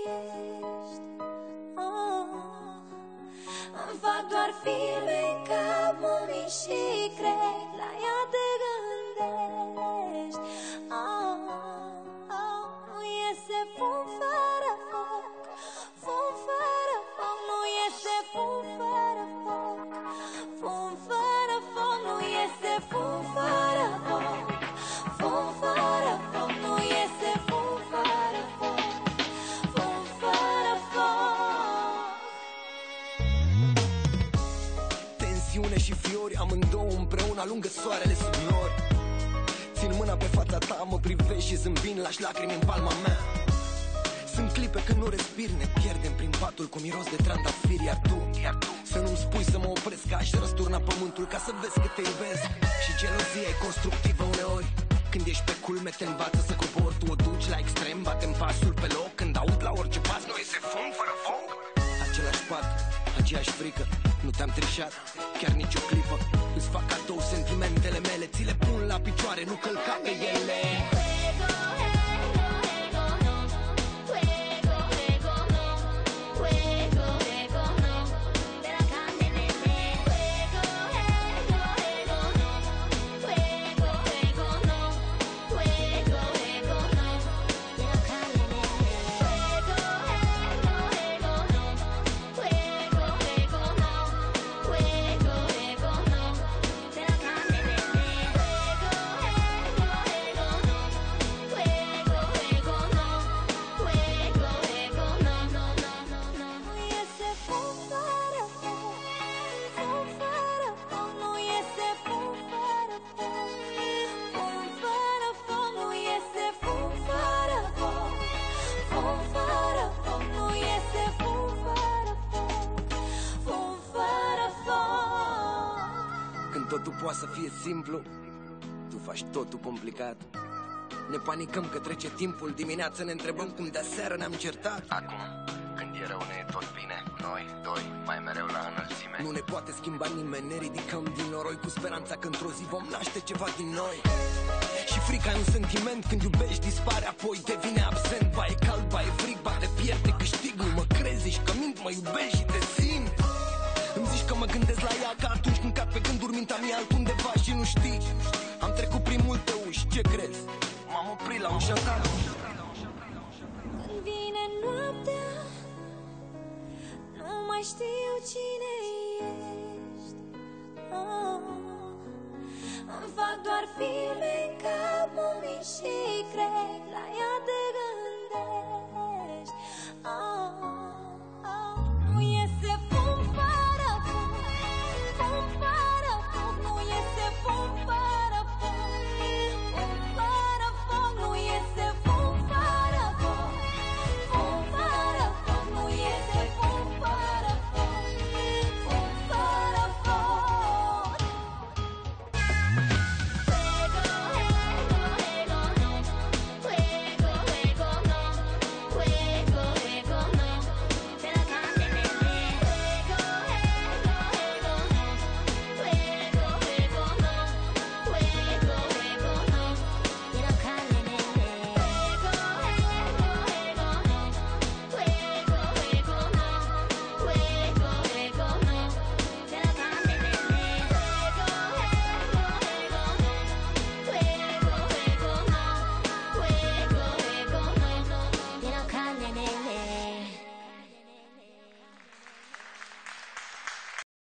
ești. Îmi fac doar filme în cap, mami, și cred la ea te gândești. Nu iese fum fără foc, fum fără foc. Nu iese fum fără foc, fum fără foc. Nu iese fum fără foc, fum fără foc. Nu iese fum fără foc, fum fără foc. Tensiune și fiori, amândouă împreună alungă soarele sub nori. Țin mâna pe fața ta, mă privești și zâmbind lași lacrimi în palma mea. Sunt clipe când nu respir, ne pierdem prin patul cu miros de trandafiri. Iar tu să nu-mi spui să mă opresc, că aș răsturna pământul ca să vezi că te iubesc. Și gelozia e constructivă uneori, când ești pe culme te învață să cobori. Tu o duci la extrem, batem pasul pe loc. Când aud la orice pas, nu iese fum fără foc. Același pat, aceeași frică, nu te-am trișat, chiar nici o clipă. Îți fac cadou sentimentele mele, ți le pun la picioare, nu călca pe ele. Totul poate să fie simplu, tu faci totul complicat. Ne panicăm că trece timpul, dimineața ne întrebăm cum de-aseară ne-am certat. Acum, când e rău, ne e tot bine, noi doi mai mereu la înălțime. Nu ne poate schimba nimeni, ne ridicăm din noroi cu speranța că într-o zi vom naște ceva din noi. Și frica e un sentiment, când iubești dispare, apoi devine absent. Ba e cald, ba e frig, ba te pierde, câștig. Nu mă crezi, zici că mint, mă iubești și te simt. Îmi zici că mă gândesc la ea, ca atunci când cad pe gânduri, mintea mea altundeva și nu știi. Am trecut prin multe uși, ce crezi? M-am oprit la ușa ta. Când vine noaptea, nu mai știu cine ești. Îmi fac doar filme în cap.